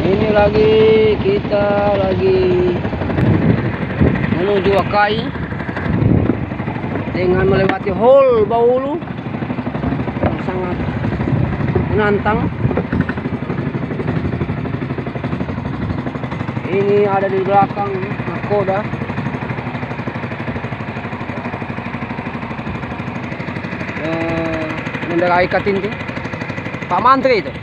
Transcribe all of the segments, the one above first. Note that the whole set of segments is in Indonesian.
Ini lagi kita menuju Wakai dengan melewati Hol Baulu yang sangat menantang. Ini ada di belakang nakoda. Mengendarai Katinting Pak Mantri itu.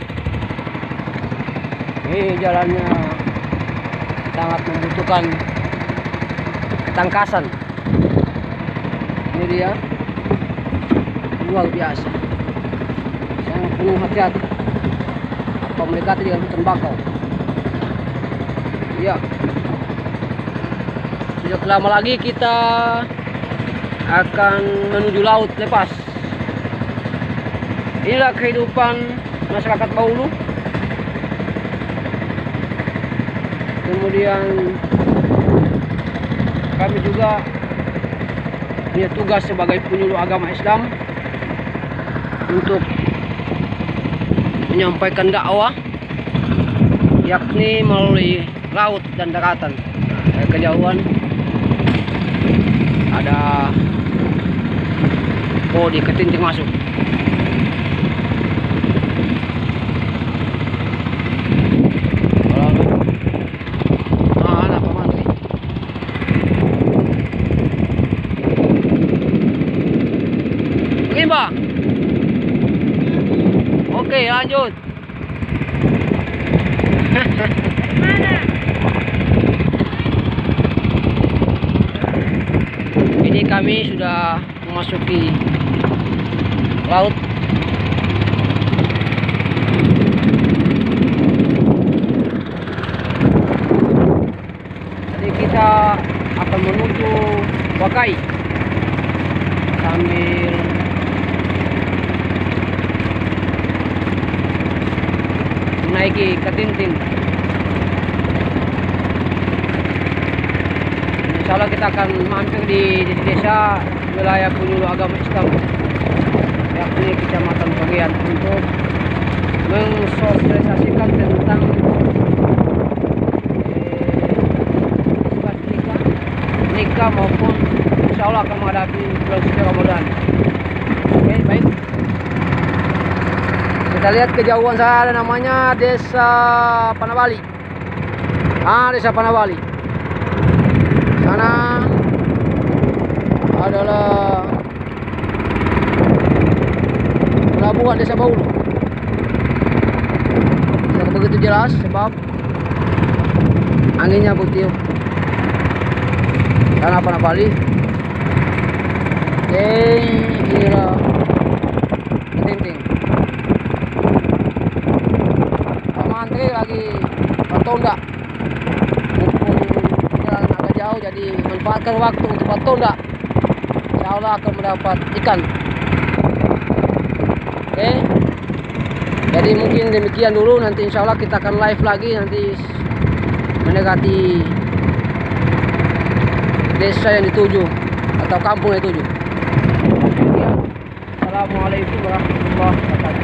Ini jalannya sangat membutuhkan ketangkasan. Ini dia, luar biasa, sangat penuh hati-hati. Apa mendekati dengan hutan bakau. Ya, tidak lama lagi kita akan menuju laut lepas. Inilah kehidupan masyarakat Baulu. Kemudian kami juga punya tugas sebagai penyuluh agama Islam untuk menyampaikan dakwah, yakni melalui laut dan daratan. Dari kejauhan ada di Katinting masuk. Bang. Oke, lanjut. Ini kami sudah memasuki laut. Jadi kita akan menuju Wakai sambil menaiki Katinting. Insya Allah kita akan mampir di desa wilayah penyuluh agama Islam, yakni Kecamatan Bagian, untuk mensosialisasikan tentang nikah maupun insya Allah akan menghadapi bulan suci Ramadan. Oke, baik. Kita lihat kejauhan sana, ada namanya Desa Panabali. Desa Panabali. Sana adalah pelabuhan Desa Baulu. Tidak begitu jelas sebab anginnya bertiup. Sana Panabali. Oke, inilah Katinting. Mantri lagi bertonda, mumpung jalan agak jauh, jadi manfaatkan waktu untuk bertonda. Insya Allah akan mendapat ikan. Oke, jadi mungkin demikian dulu. Nanti insya Allah kita akan live lagi nanti mendekati desa yang dituju atau kampung yang dituju. Assalamualaikum warahmatullahi wabarakatuh.